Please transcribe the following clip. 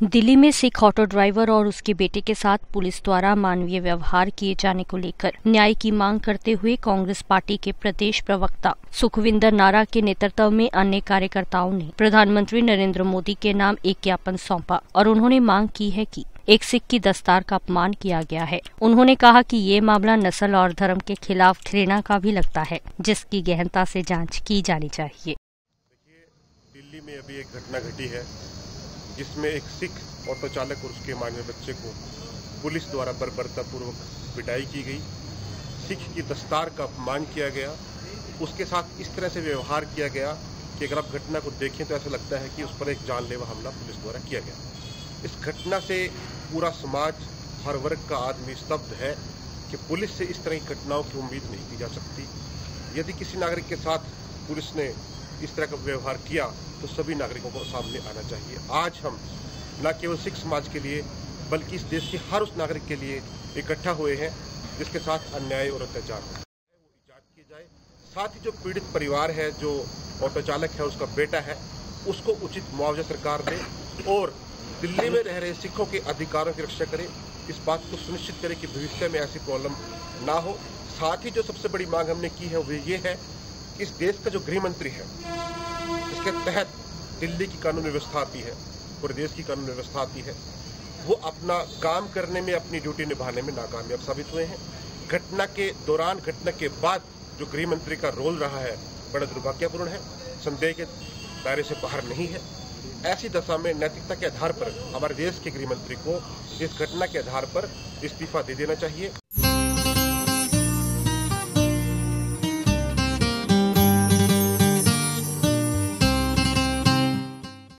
दिल्ली में Sikh auto driver और उसके बेटे के साथ पुलिस द्वारा मानवीय व्यवहार किए जाने को लेकर न्याय की मांग करते हुए कांग्रेस पार्टी के प्रदेश प्रवक्ता सुखविंदर नारा के नेतृत्व में अन्य कार्यकर्ताओं ने प्रधानमंत्री नरेंद्र मोदी के नाम एक ज्ञापन सौंपा और उन्होंने मांग की है कि एक सिख की दस्तार का अपमान किया गया है। उन्होंने कहा कि ये मामला नस्ल और धर्म के खिलाफ घृणा का भी लगता है, जिसकी गहनता से जांच की जानी चाहिए। देखिए, दिल्ली में अभी एक घटना घटी है जिसमें एक सिख ऑटो चालक और उसके मांगे बच्चे को पुलिस द्वारा बर्बरतापूर्वक पिटाई की गई, सिख की दस्तार का अपमान किया गया, उसके साथ इस तरह से व्यवहार किया गया कि अगर आप घटना को देखें तो ऐसा लगता है कि उस पर एक जानलेवा हमला पुलिस द्वारा किया गया। इस घटना से पूरा समाज, हर वर्ग का आदमी स्तब्ध है कि पुलिस से इस तरह की घटनाओं की उम्मीद नहीं की जा सकती। यदि किसी नागरिक के साथ पुलिस ने इस तरह का व्यवहार किया तो सभी नागरिकों को सामने आना चाहिए। आज हम न केवल सिख समाज के लिए बल्कि इस देश के हर उस नागरिक के लिए इकट्ठा हुए हैं जिसके साथ अन्याय और अत्याचार हो, वो जांच की जाए। साथ ही जो पीड़ित परिवार है, जो ऑटो चालक है, उसका बेटा है, उसको उचित मुआवजा सरकार दे और दिल्ली में रह रहे सिखों के अधिकारों की रक्षा करे। इस बात को सुनिश्चित करे कि भविष्य में ऐसी प्रॉब्लम ना हो। साथ ही जो सबसे बड़ी मांग हमने की है वो ये है कि इस देश का जो गृह मंत्री है, इसके तहत दिल्ली की कानून व्यवस्था आती है, पूरे देश की कानून व्यवस्था आती है, वो अपना काम करने में, अपनी ड्यूटी निभाने में नाकामयाब साबित हुए हैं। घटना के दौरान, घटना के बाद जो गृह मंत्री का रोल रहा है बड़ा दुर्भाग्यपूर्ण है, संदेह के दायरे से बाहर नहीं है। ऐसी दशा में नैतिकता के आधार पर हमारे देश के गृह मंत्री को इस घटना के आधार पर इस्तीफा दे देना चाहिए।